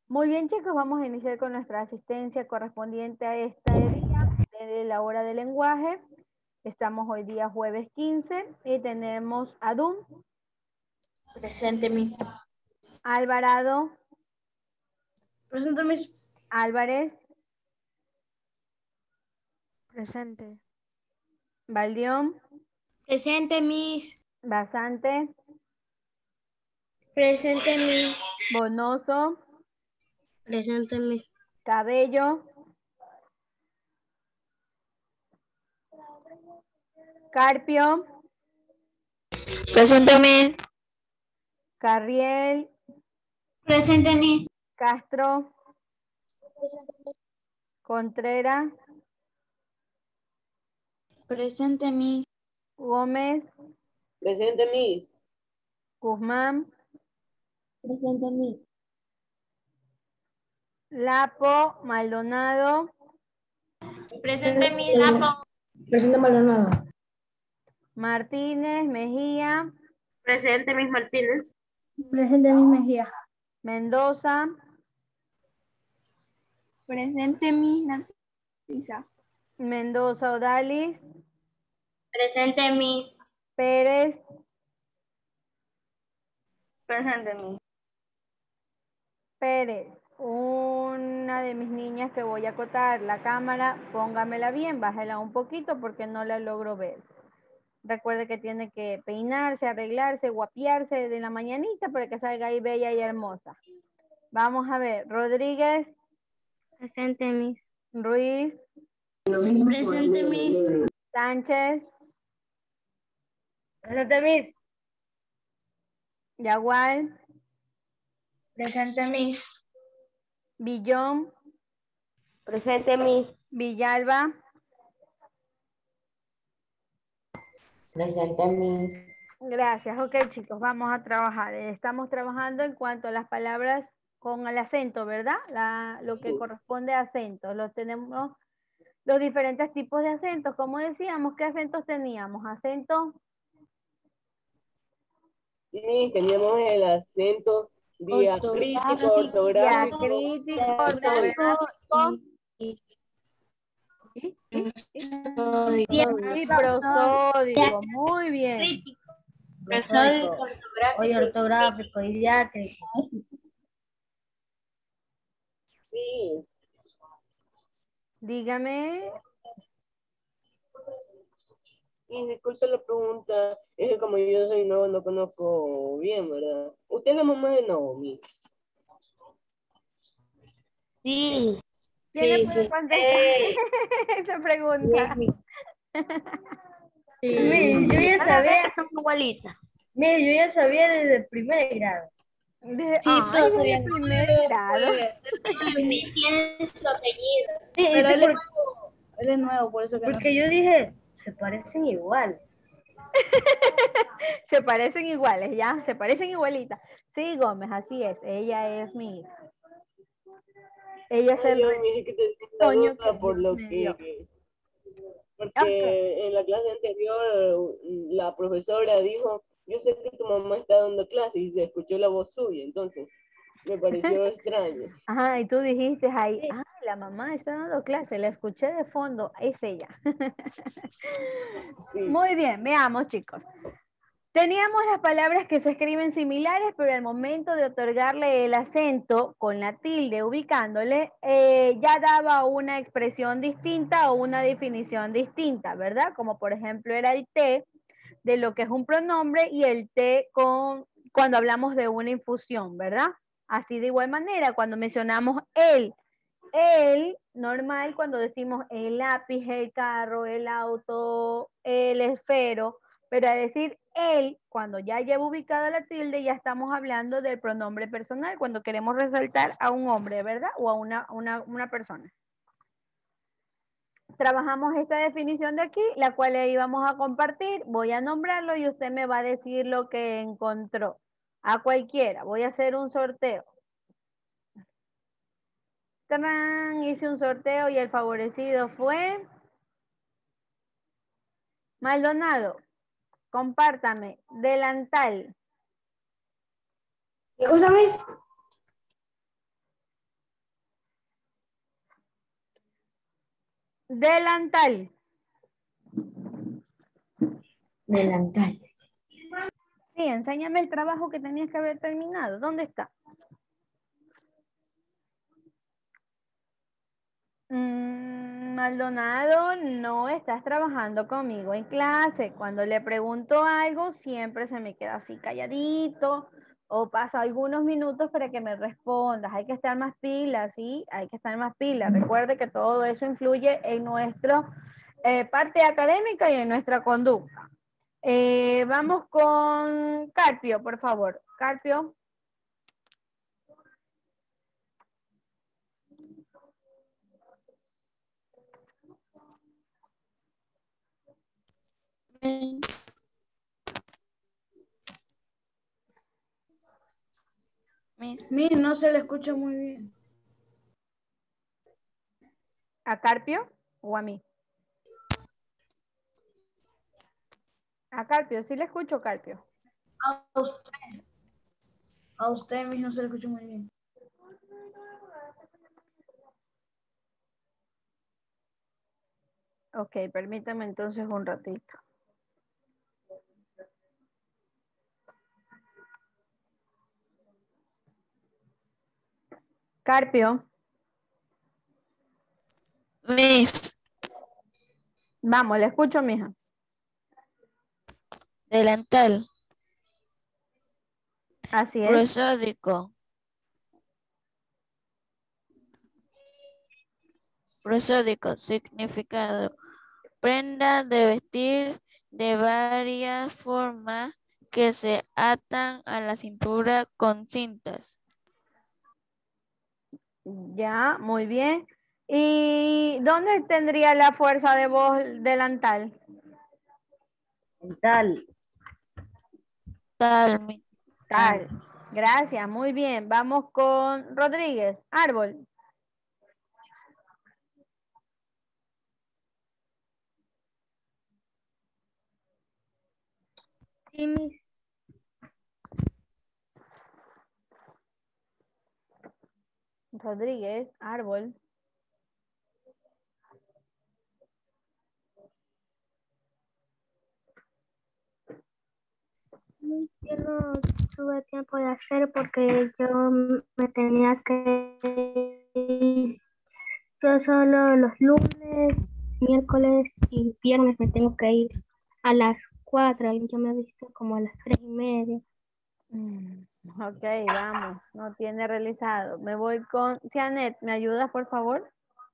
Muy bien, chicos, vamos a iniciar con nuestra asistencia correspondiente a este día de la hora de lenguaje. Estamos hoy día jueves 15 y tenemos a Dun, Presente, Miss. Alvarado, Presente, Miss. Álvarez, Presente. Valdión, Presente, Miss. Basante, Presente, Miss. Bonoso, Presente, Miss. Cabello, Carpio, Presente, Miss. Carriel, Presente, Miss. Castro, Presente, Miss. Contreras, Presente, Miss. Gómez, Presente, Miss. Guzmán, Presente, Miss. Lapo, Maldonado, Presente, Miss. Lapo. Presente, Maldonado. Martínez, Mejía, Presente, Miss Martínez. Presente, Miss Mejía. Mendoza, Presente, Miss Narcisa. Mendoza Odalis, Presente, Miss. Pérez, Presente, Miss. Pérez. Una de mis niñas que voy a acotar la cámara, póngamela bien, bájela un poquito porque no la logro ver. Recuerde que tiene que peinarse, arreglarse, guapiarse de la mañanita para que salga ahí bella y hermosa. Vamos a ver, Rodríguez, Presente, Miss. Ruiz, Presente, Miss. Sánchez, Presente, Miss. Yagual, Presente, Miss. Villón, Presente, Miss. Villalba, Presente, Miss. gracias. Ok, chicos, vamos a trabajar. Estamos trabajando en cuanto a las palabras con el acento, ¿verdad? Lo que corresponde a acentos. Tenemos los diferentes tipos de acentos. Como decíamos, ¿qué acentos teníamos? Acento Sí, teníamos el acento diacrítico, ortográfico. diacrítico, ortográfico y prosódico. Muy bien. Prosódico, ortográfico. Hoy ortográfico y diacrítico. Sí. Dígame. Y disculpe la pregunta, es que como yo soy nuevo, no conozco bien, ¿verdad? ¿Usted es la mamá de Naomi? Sí. ¿Quién le puede contestar esa pregunta? Mire, yo ya sabía. Son igualitas. Mire, yo ya sabía desde el primer grado. Sí, Ay, todos desde sabían. el primer grado. Él tiene su apellido. Sí, Pero sí, él es nuevo, por eso que no porque sé. yo dije, se parecen igual. Se parecen iguales, ¿ya? Se parecen igualitas. Sí, Gómez, así es. Ella es mi hija. Ella es el Yo me dije que tenía una retoño que duda por Dios lo me dio. que... Ok. Porque en la clase anterior la profesora dijo, yo sé que tu mamá está dando clase y se escuchó la voz suya, entonces me pareció extraño. Ajá, y tú dijiste ahí, Sí. ah, la mamá está dando clase, la escuché de fondo, es ella. Sí. Muy bien, veamos, chicos. Teníamos las palabras que se escriben similares, pero al momento de otorgarle el acento con la tilde, ubicándole, ya daba una expresión distinta o una definición distinta, ¿verdad? Como por ejemplo era el té de lo que es un pronombre y el té cuando hablamos de una infusión, ¿verdad? Así de igual manera, cuando mencionamos el normal, cuando decimos el lápiz, el carro, el auto, el esfero, pero a decir él, cuando ya lleva ubicada la tilde, ya estamos hablando del pronombre personal, cuando queremos resaltar a un hombre, ¿verdad? O a una persona. Trabajamos esta definición de aquí, la cual le íbamos a compartir. Voy a nombrarlo y usted me va a decir lo que encontró. A cualquiera. Voy a hacer un sorteo. ¡Tarán! Hice un sorteo y el favorecido fue Maldonado. Compártame. Delantal. ¿Qué cosa, Miss? Delantal. Delantal. Sí, enséñame el trabajo que tenías que haber terminado. ¿Dónde está? Maldonado, no estás trabajando conmigo en clase. Cuando le pregunto algo, siempre se me queda así calladito o pasa algunos minutos para que me respondas. Hay que estar más pilas, ¿sí? Hay que estar más pilas. Recuerde que todo eso influye en nuestra parte académica y en nuestra conducta. Vamos con Carpio, por favor. Carpio. Miss, no se le escucha muy bien. ¿A Carpio o a mí? A Carpio, sí le escucho, Carpio. A usted. A usted, Miss, no se le escucha muy bien. Ok, permítame entonces un ratito. Carpio. Miss, Vamos, le escucho, mija. delantal, Así es. prosódico. Prosódico, significado. Prenda de vestir de varias formas que se atan a la cintura con cintas. Ya, muy bien. ¿Y dónde tendría la fuerza de voz delantal? Tal. Tal, miss. Tal. Gracias, muy bien. Vamos con Rodríguez. Árbol. Sí, Miss. Rodríguez, árbol. Yo no tuve tiempo de hacer porque yo me tenía que ir. Yo solo los lunes, miércoles y viernes me tengo que ir a las 4 y yo me he visto como a las 3:30. Ok, vamos. No tiene realizado. Me voy con Cianet. ¿Me ayudas, por favor?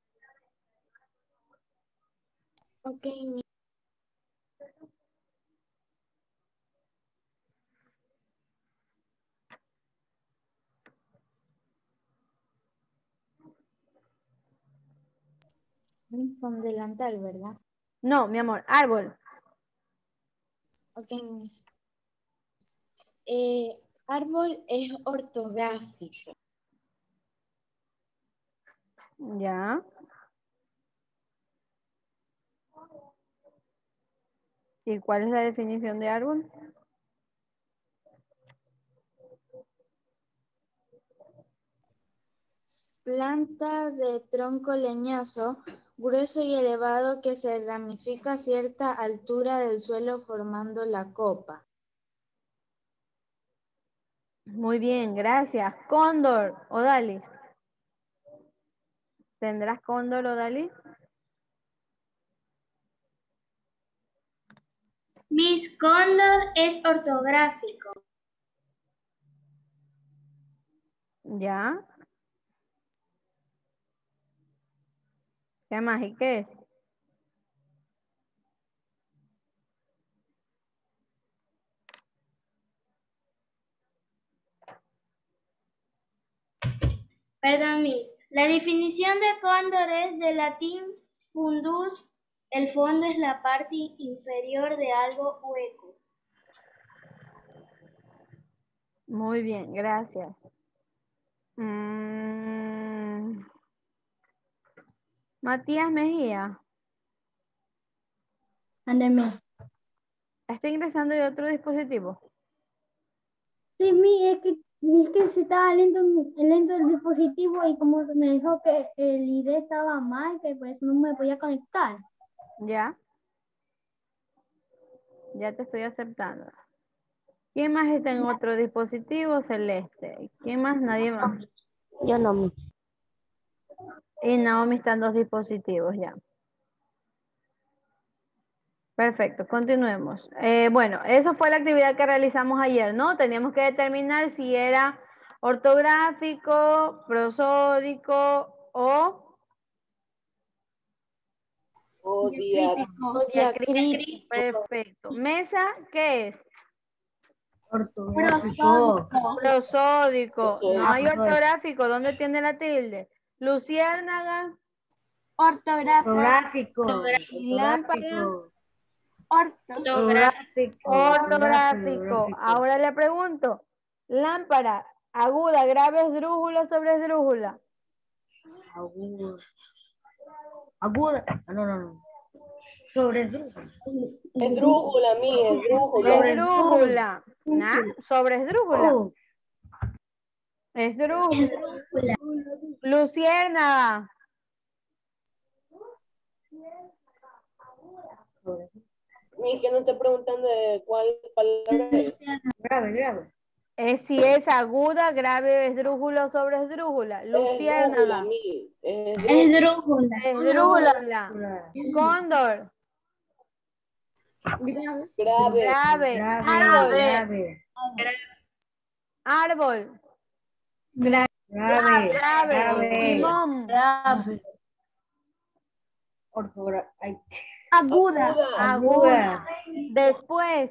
Ok, Con delantal, ¿verdad? No, mi amor, árbol. Ok, Miss. Árbol es ortográfico. Ya. ¿Y cuál es la definición de árbol? Planta de tronco leñoso, grueso y elevado que se ramifica a cierta altura del suelo formando la copa. Muy bien, gracias. Cóndor, Odalis. ¿Tendrás cóndor, Odalis? Miss Cóndor es ortográfico. Ya. ¿Qué más? ¿Y qué es? Perdón, Miss. La definición de cóndor es de latín fundus. El fondo es la parte inferior de algo hueco. Muy bien, gracias. Matías Mejía. Ándeme. ¿Está ingresando de otro dispositivo? Sí, es que se estaba lento el dispositivo y como me dijo que el ID estaba mal, que por eso no me podía conectar. Ya. Ya te estoy aceptando. ¿Quién más está en otro dispositivo? Celeste. ¿Quién más? Nadie más. Yo no. Y Naomi está en 2 dispositivos ya. Perfecto, continuemos. Bueno, eso fue la actividad que realizamos ayer, ¿no? Teníamos que determinar si era ortográfico, prosódico o diacrítico. Perfecto. Mesa, ¿qué es? Ortográfico. Prosódico. No hay Prosódico. ortográfico. ¿Dónde tiene la tilde? Luciérnaga. Ortográfico. Y lámpara. Ortográfico. Ortográfico. Ahora le pregunto, lámpara, aguda, grave, esdrújula, sobre esdrújula. Aguda. Aguda. No. Sobre esdrújula. Esdrújula, mía, esdrújula. Esdrújula. ¿Ah? Sobre esdrújula. Oh, Esdrújula. Luciérnaga. Ni que no estoy preguntando de cuál palabra es. grave. Es si es aguda, grave, esdrújula o sobre esdrújula. Luciérnaga. mi. Esdrújula. Esdrújula. Cóndor. Grave. Grave. Árbol. Grave. Limón. Aguda. Después.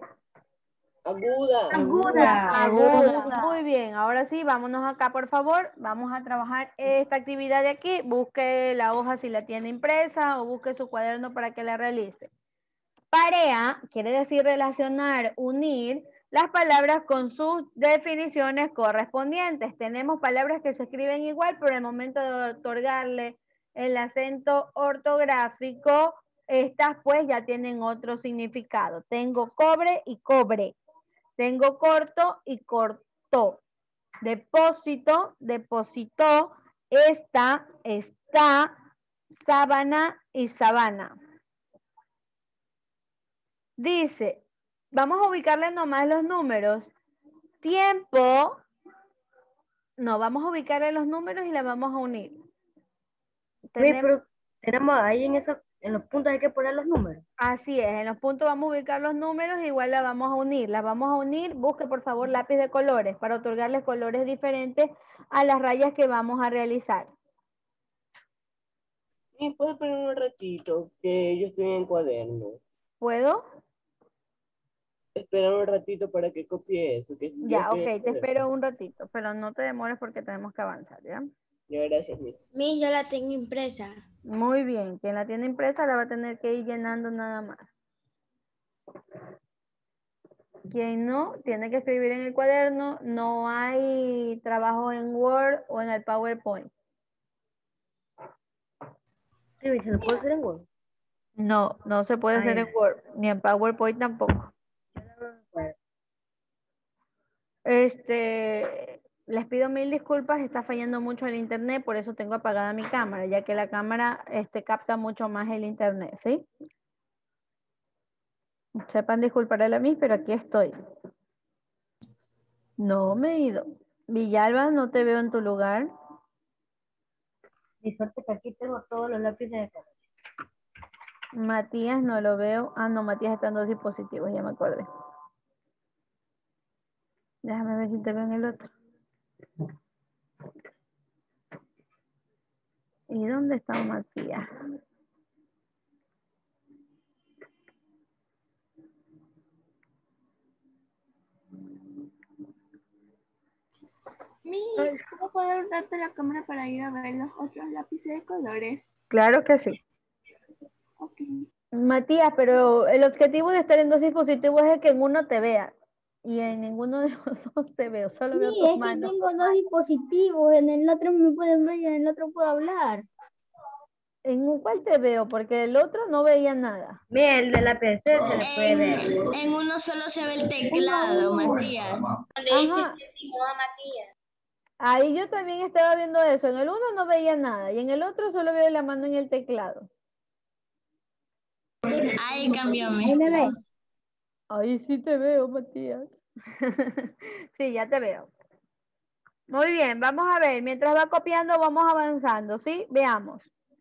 Aguda. Muy bien. Ahora sí, vámonos acá, por favor. Vamos a trabajar esta actividad de aquí. Busque la hoja si la tiene impresa o busque su cuaderno para que la realice. Parea quiere decir relacionar, unir las palabras con sus definiciones correspondientes. Tenemos palabras que se escriben igual, pero al momento de otorgarle el acento ortográfico, estas pues ya tienen otro significado. Tengo cobre y cobre. Tengo corto y cortó. Depósito, depositó. Está, sábana y sabana. Dice, vamos a ubicarle nomás los números. Tiempo, no, vamos a ubicarle los números y la vamos a unir. Pero tenemos ahí en los puntos hay que poner los números. Así es, en los puntos vamos a ubicar los números, igual la vamos a unir. La vamos a unir, busque por favor lápiz de colores para otorgarles colores diferentes a las rayas que vamos a realizar. ¿Me puede esperar un ratito? Que yo estoy en cuaderno. ¿Puedo? Esperar un ratito para que copie eso. Que Ya, ok, te espero un ratito, pero no te demores porque tenemos que avanzar, ¿ya? Ya, gracias, Miss. Miss, yo la tengo impresa. Muy bien, quien la tiene impresa la va a tener que ir llenando nada más. Quien no, tiene que escribir en el cuaderno, no hay trabajo en Word o en el PowerPoint. Sí, ¿se lo puede hacer en Word? No, no se puede hacer en Word, ni en PowerPoint tampoco. Les pido 1000 disculpas, está fallando mucho el internet, por eso tengo apagada mi cámara, ya que la cámara capta mucho más el internet, ¿sí? Sepan disculparle a mí, pero aquí estoy. No me he ido. Villalba, no te veo en tu lugar. Mi suerte que aquí tengo todos los lápices de color. Matías, no lo veo. Ah, no, Matías está en 2 dispositivos, ya me acordé. Déjame ver si te veo en el otro. ¿Y dónde está Matías? ¿Cómo puedo dar un rato a la cámara para ir a ver los otros lápices de colores? Claro que sí. Ok. Matías, pero el objetivo de estar en 2 dispositivos es que en uno te vea. Y en ninguno de los dos te veo, solo veo tus manos. Sí, es que tengo 2 dispositivos, en el otro me pueden ver y en el otro puedo hablar. ¿En cuál te veo? Porque el otro no veía nada. Mira, el de la PC se le puede ver. En uno solo se ve el teclado, Matías. Ajá. Ahí yo también estaba viendo eso. En el uno no veía nada y en el otro solo veo la mano en el teclado. Ahí cambióme. Ahí me ve. Ahí sí te veo, Matías. Sí, ya te veo. Muy bien, vamos a ver. Mientras va copiando, vamos avanzando, ¿sí? Veamos.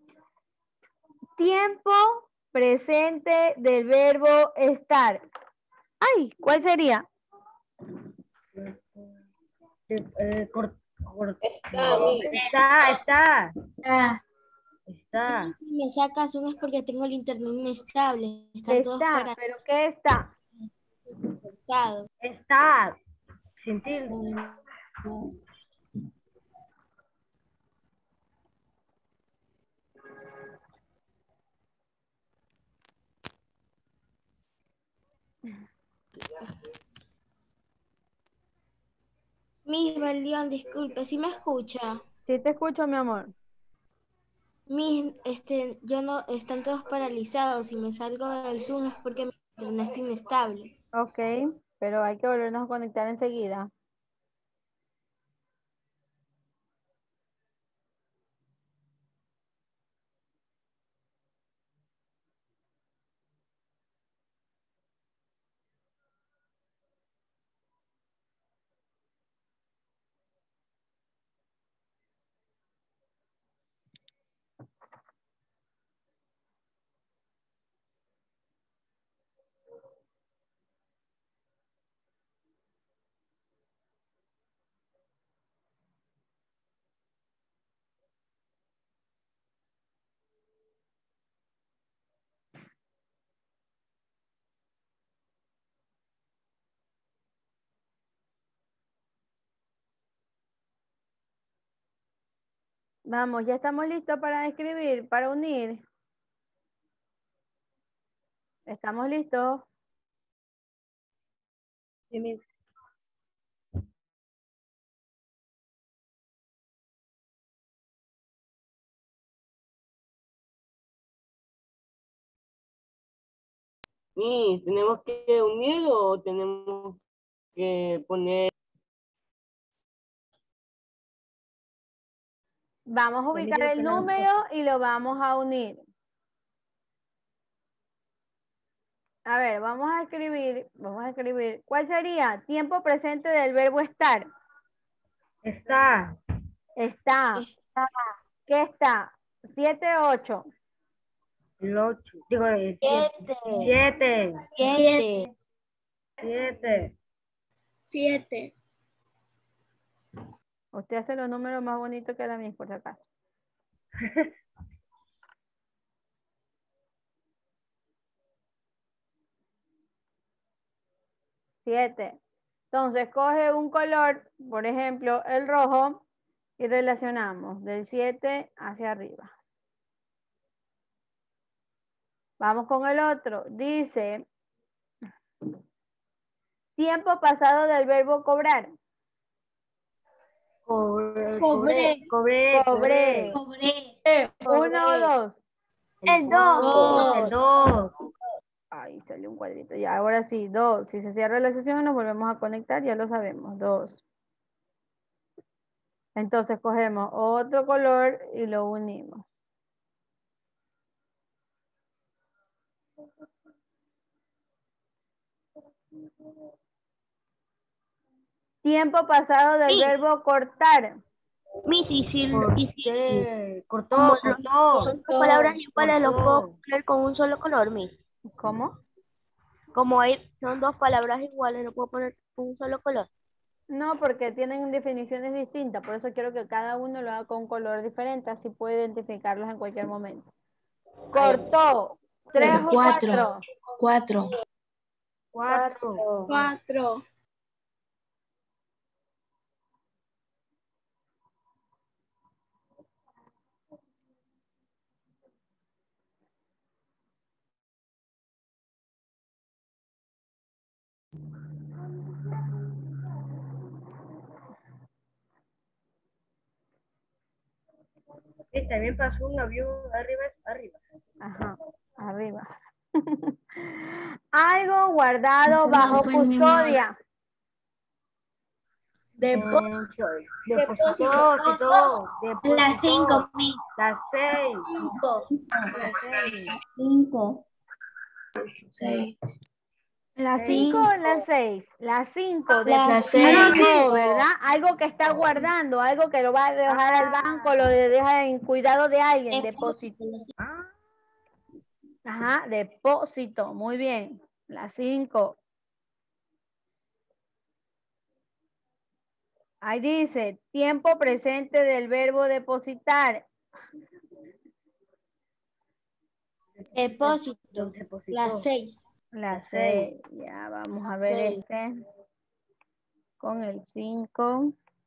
Tiempo presente del verbo estar. Ay, ¿cuál sería? Está, Miss. Está. Si me sacas uno es porque tengo el internet inestable. Están todos Está, pero ¿qué está? paralizados. Está. Sin tilde. Miss Belión, disculpe, ¿sí me escucha? Sí te escucho, mi amor. Miss, yo no, están todos paralizados. Si me salgo del Zoom es porque mi internet está inestable. Ok, pero hay que volvernos a conectar enseguida. Vamos, ya estamos listos para escribir, para unir. ¿Estamos listos? Sí, Miss. Miss, ¿tenemos que unirlo o tenemos que poner? Vamos a Pues ubicar digo el que las dos número cosas. y lo vamos a unir. A ver, vamos a escribir. ¿Cuál sería? Tiempo presente del verbo estar. Está. Está. ¿Qué está? 7, 8. El 8. Digo, el 7. 7. 7. 7. Usted hace los números más bonitos que la mía, por si acaso. 7. Entonces, coge un color, por ejemplo, el rojo, y relacionamos del 7 hacia arriba. Vamos con el otro. Dice, tiempo pasado del verbo cobrar. Cobré. Cobré. 1 o 2. El 2. El 2. Ahí salió un cuadrito. Ya, ahora sí, 2. Si se cierra la sesión, nos volvemos a conectar, ya lo sabemos. 2. Entonces cogemos otro color y lo unimos. Tiempo pasado del verbo cortar. Cortó. Son dos palabras iguales, los puedo poner con un solo color, Miss. ¿Cómo? Como son dos palabras iguales, lo puedo poner con un solo color. No, porque tienen definiciones distintas, por eso quiero que cada uno lo haga con un color diferente, así puede identificarlos en cualquier momento. Cortó. 3 o 4. 4. 4. Sí, también pasó un avión arriba. Ajá, arriba. Algo guardado bajo custodia. Depósito. Depósito. Las 5, Miss. Las 6. 5. 5. ¿Las 5 o las 6? Las 5 de Las algo, ¿verdad? Algo que está guardando, algo que lo va a dejar al banco, lo deja en cuidado de alguien, depósito. Ajá, depósito, muy bien. Las 5. Ahí dice, tiempo presente del verbo depositar. Depósito. Las 6. Las 6. Ya vamos a ver este. Con el 5.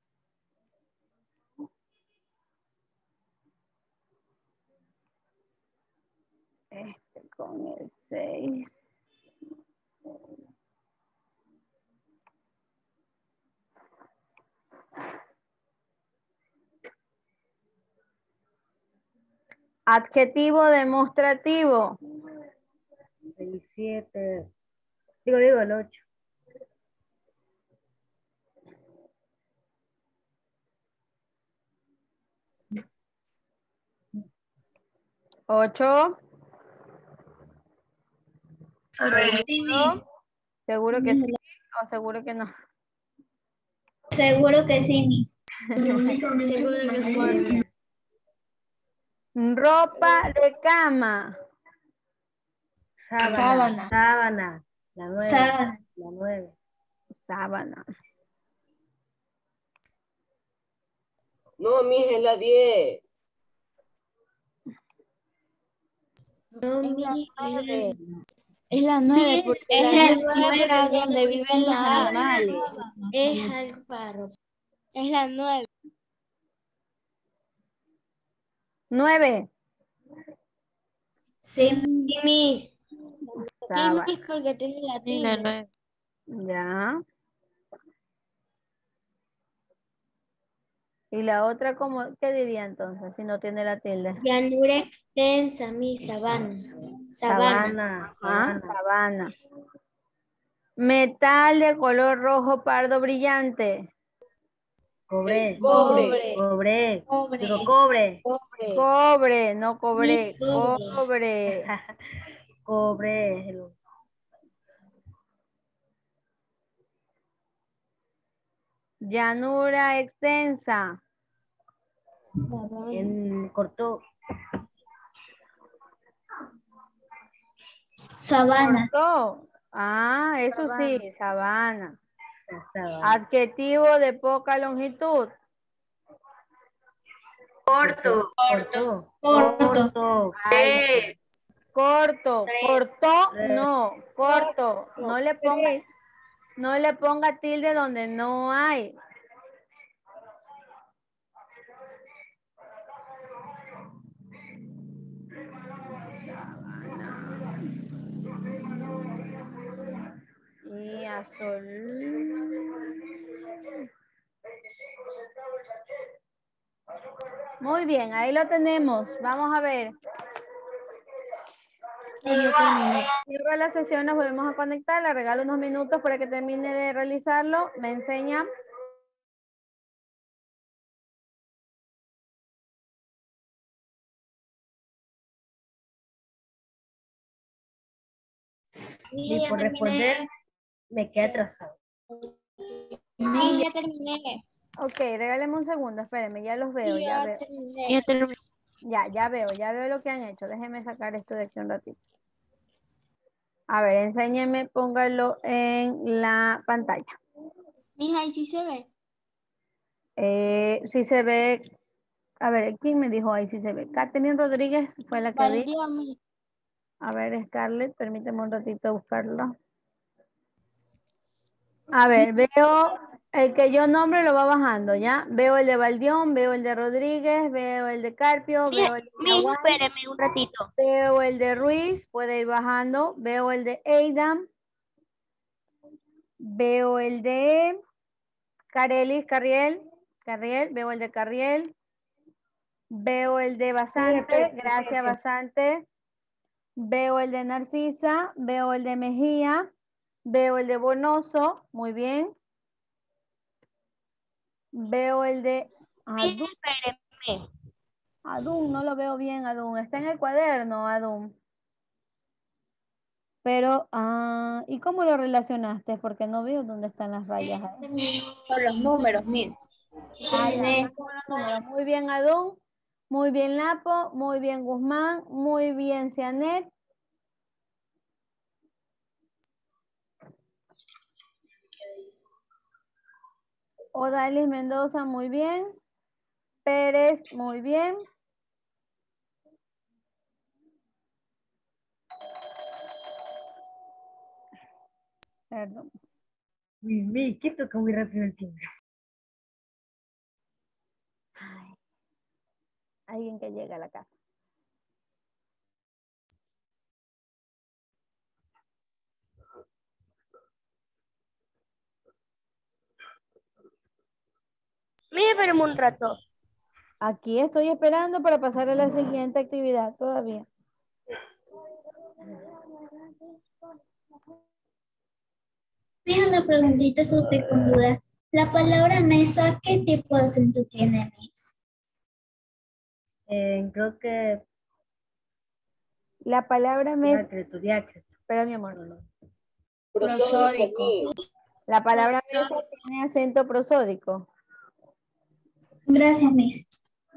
Este con el 6. Adjetivo demostrativo. El 7. Digo, el 8. ¿8? ¿Seguro que sí o seguro que no? Seguro que sí, Miss. Seguro que sí. Ropa de cama. Sábana. La 9. Sábana. La 9. Sábana. No, mija, es la 10. No, Miss. Es la 9 porque la 10 indica donde viven los Ah, animales. Es al paro. Es la 9. 9. Sí, Miss. Sábana. Miss, porque tiene la Sí, la tilde. 9. Ya. ¿Y la otra cómo? ¿Qué diría entonces si no tiene la tilde? Llanura extensa, Miss. Sabana. Sabana. Ah, sabana. Metal de color rojo pardo brillante. Cobre. Cobre. Digo, cobre. Cobre, no cobré. Sí, cobre. Cobre. Cobre. Llanura extensa. Cortó. sabana. Cortó. Ah, eso sí, sabana. Sabana. Adjetivo de poca longitud. Corto. Ay, corto. Cortó, no. Corto. No le ponga tilde donde no hay. Y azul. Muy bien, ahí lo tenemos. Vamos a ver. Cierro la sesión, nos volvemos a conectar. Le regalo unos minutos para que termine de realizarlo. Me enseña. Y por responder, me quedé atrasado. Sí, ya terminé. Ok, regáleme un segundo, espérenme, ya los veo, ya veo. terminé. Ya terminé. Ya veo lo que han hecho. Déjenme sacar esto de aquí un ratito. A ver, enséñenme, póngalo en la pantalla. Mija, ¿y si se ve? Si se ve, a ver, ¿quién me dijo ahí si se ve? Catherine Rodríguez fue la que vi. Valdía, mija. A ver, Scarlett, permíteme un ratito buscarlo. A ver, veo el que yo nombre lo va bajando, ¿ya? Veo el de Valdión, veo el de Rodríguez, veo el de Carpio, veo el de Nahual, Espéreme un ratito. veo el de Ruiz, puede ir bajando, veo el de Eidam, veo el de Carriel, veo el de Carriel, Veo el de Basante, gracias Basante. Veo el de Narcisa, veo el de Mejía, veo el de Bonoso, muy bien. Veo el de Adún. Adún, no lo veo bien, Adún. Está en el cuaderno, Adún. Pero, ¿y cómo lo relacionaste? Porque no veo dónde están las rayas ahí. Por los números, Miss. Ya, con los números. Muy bien, Adún. Muy bien, Lapo. Muy bien, Guzmán. Muy bien, Cianet. Odalis Mendoza, muy bien. Pérez, muy bien. Perdón. ¿Qué toca muy rápido el timbre? Ay, alguien que llega a la casa. Mire, pero un rato. Aquí estoy esperando para pasar a la siguiente actividad todavía. Mira una preguntita sobre con duda. La palabra mesa, ¿qué tipo de acento tiene, Miss? Creo que La palabra mesa. diácrito. Espera, mi amor. Prosódico. La palabra mesa tiene acento prosódico. Gracias, Miss.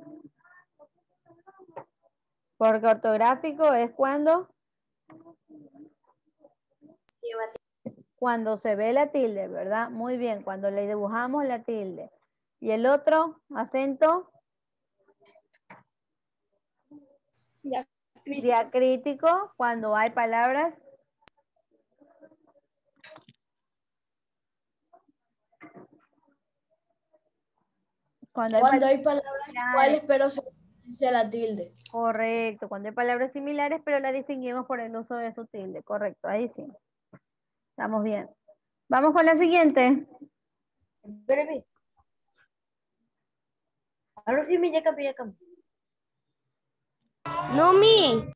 Porque ortográfico es cuando se ve la tilde, ¿verdad? Muy bien, cuando le dibujamos la tilde. ¿Y el otro acento? Diacrítico, cuando hay palabras. Cuando hay palabras iguales, pero se pronuncia la tilde. Correcto, cuando hay palabras similares, pero la distinguimos por el uso de su tilde. Correcto, ahí sí. Estamos bien. Vamos con la siguiente. Espérame. Ahora sí me llega. No, mi.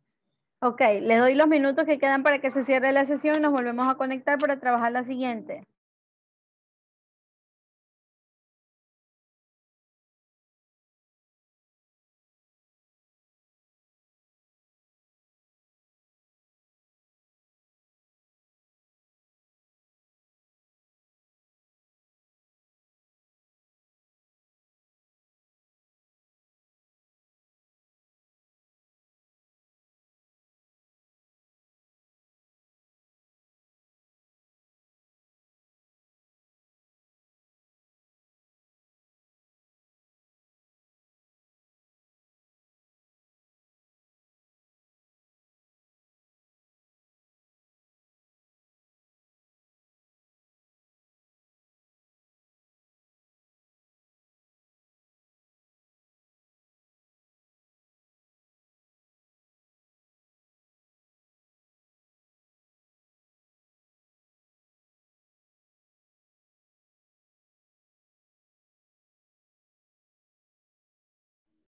Ok, les doy los minutos que quedan para que se cierre la sesión y nos volvemos a conectar para trabajar la siguiente.